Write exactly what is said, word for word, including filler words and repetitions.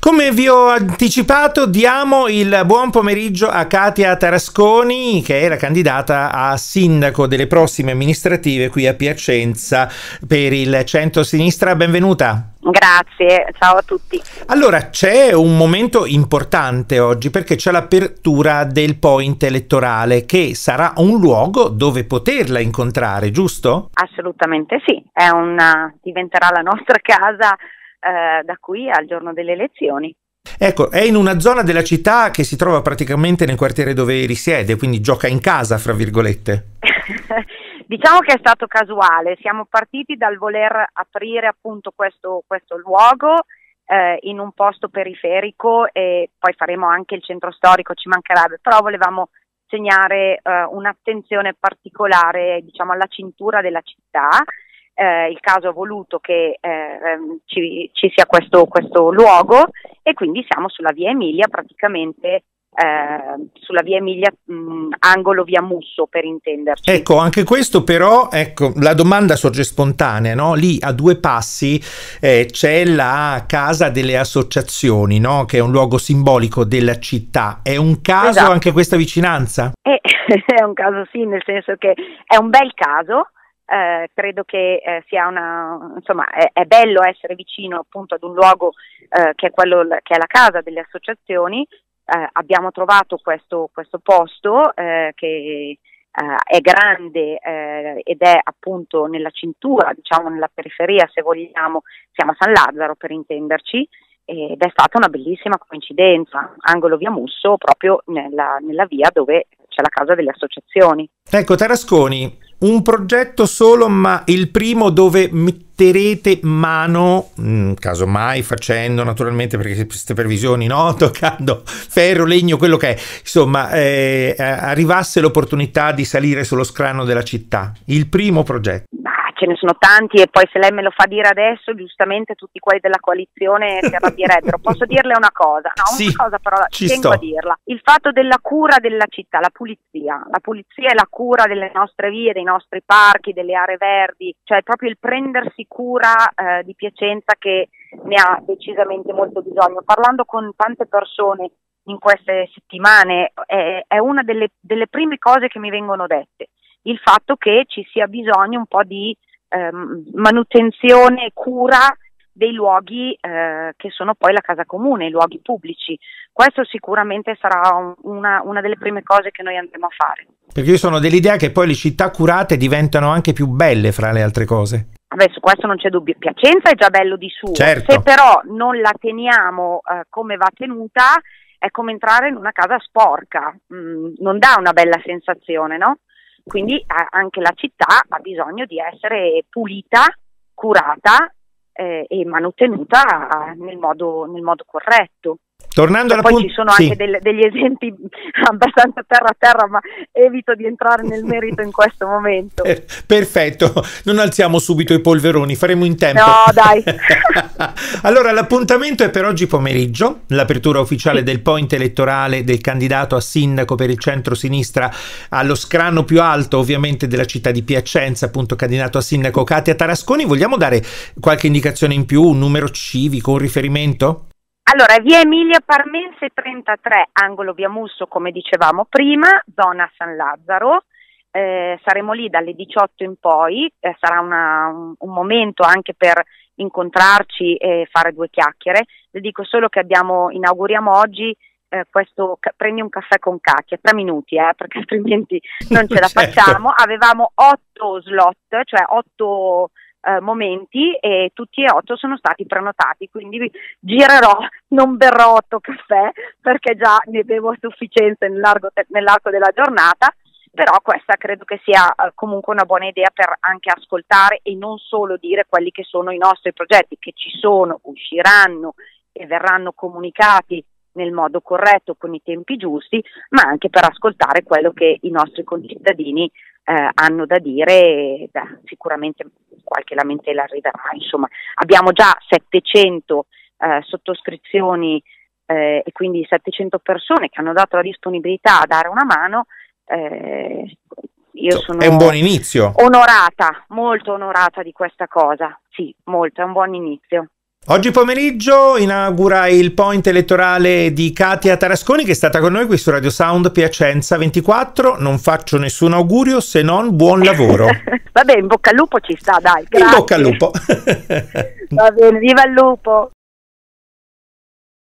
come vi ho anticipato, diamo il buon pomeriggio a Katia Tarasconi, che era candidata a sindaco delle prossime amministrative qui a Piacenza per il centro-sinistra. Benvenuta. Grazie, ciao a tutti. Allora, c'è un momento importante oggi perché c'è l'apertura del point elettorale, che sarà un luogo dove poterla incontrare, giusto? Assolutamente sì, è una, diventerà la nostra casa eh, da qui al giorno delle elezioni. Ecco, è in una zona della città che si trova praticamente nel quartiere dove risiede, quindi gioca in casa, fra virgolette. Diciamo che è stato casuale, siamo partiti dal voler aprire appunto questo, questo luogo eh, in un posto periferico e poi faremo anche il centro storico, ci mancherebbe, però volevamo segnare eh, un'attenzione particolare, diciamo, alla cintura della città. Eh, il caso ha voluto che eh, ci, ci sia questo, questo luogo e quindi siamo sulla via Emilia, praticamente eh, sulla via Emilia mh, angolo via Musso, per intenderci. Ecco, anche questo però, ecco, la domanda sorge spontanea, no? Lì a due passi eh, c'è la Casa delle Associazioni, no? Che è un luogo simbolico della città. È un caso Esatto. Anche questa vicinanza? È, è un caso sì, nel senso che è un bel caso. Eh, credo che eh, sia una, insomma, è, è bello essere vicino appunto ad un luogo eh, che è quello che è la casa delle associazioni. Eh, abbiamo trovato questo, questo posto eh, che eh, è grande eh, ed è appunto nella cintura, diciamo nella periferia, se vogliamo, siamo a San Lazzaro per intenderci, ed è stata una bellissima coincidenza, angolo via Musso, proprio nella, nella via dove c'è la casa delle associazioni. Ecco, Tarasconi, un progetto solo, ma il primo dove metterete mano, mh, casomai facendo naturalmente, perché queste previsioni, no? Toccando ferro, legno, quello che è, insomma, eh, arrivasse l'opportunità di salire sullo scranno della città. Il primo progetto. Ce ne sono tanti e poi se lei me lo fa dire adesso, giustamente tutti quelli della coalizione si arrabbierebbero. Posso dirle una cosa? No, sì, una cosa però ci tengo sto. a dirla. Il fatto della cura della città, la pulizia. La pulizia è la cura delle nostre vie, dei nostri parchi, delle aree verdi, cioè proprio il prendersi cura eh, di Piacenza che ne ha decisamente molto bisogno. Parlando con tante persone in queste settimane è, è una delle, delle prime cose che mi vengono dette. Il fatto che ci sia bisogno un po' di manutenzione e cura dei luoghi eh, che sono poi la casa comune, i luoghi pubblici. Questo sicuramente sarà un, una, una delle prime cose che noi andremo a fare. Perché io sono dell'idea che poi le città curate diventano anche più belle, fra le altre cose. Vabbè, su questo non c'è dubbio, Piacenza è già bello di suo, certo. Se però non la teniamo eh, come va tenuta è come entrare in una casa sporca, mm, non dà una bella sensazione, no? Quindi eh, anche la città ha bisogno di essere pulita, curata eh, e manutenuta nel modo, nel modo corretto. Tornando alla poi punt- ci sono sì. anche del, degli esempi abbastanza terra a terra, ma evito di entrare nel merito in questo momento. Eh, perfetto, non alziamo subito i polveroni, faremo in tempo. No, dai. Allora, l'appuntamento è per oggi pomeriggio, l'apertura ufficiale sì. del point elettorale del candidato a sindaco per il centro-sinistra allo scranno più alto, ovviamente, della città di Piacenza, appunto candidato a sindaco Katia Tarasconi. Vogliamo dare qualche indicazione in più, un numero civico, un riferimento? Allora, via Emilia Parmense trentatré, angolo via Musso, come dicevamo prima, zona San Lazzaro. Eh, saremo lì dalle diciotto in poi, eh, sarà una, un, un momento anche per incontrarci e fare due chiacchiere. Le dico solo che abbiamo, inauguriamo oggi eh, questo prendi un caffè con Katia, tre minuti, eh, perché altrimenti non ce la certo. facciamo. Avevamo otto slot, cioè otto Uh, momenti e tutti e otto sono stati prenotati, quindi girerò, non berrò otto caffè perché già ne bevo a sufficienza nell'arco, nell'arco della giornata, però questa credo che sia uh, comunque una buona idea per anche ascoltare e non solo dire quelli che sono i nostri progetti, che ci sono, usciranno e verranno comunicati nel modo corretto con i tempi giusti, ma anche per ascoltare quello che i nostri concittadini eh, hanno da dire e da, sicuramente qualche lamentela arriverà. Insomma, abbiamo già settecento eh, sottoscrizioni eh, e quindi settecento persone che hanno dato la disponibilità a dare una mano. Eh, io sono è un buon inizio. Onorata, molto onorata di questa cosa. Sì, molto, è un buon inizio. Oggi pomeriggio inaugura il point elettorale di Katia Tarasconi, che è stata con noi qui su Radio Sound Piacenza ventiquattro. Non faccio nessun augurio se non buon lavoro. Vabbè, in bocca al lupo ci sta, dai. Grazie. In bocca al lupo. Va bene, viva il lupo.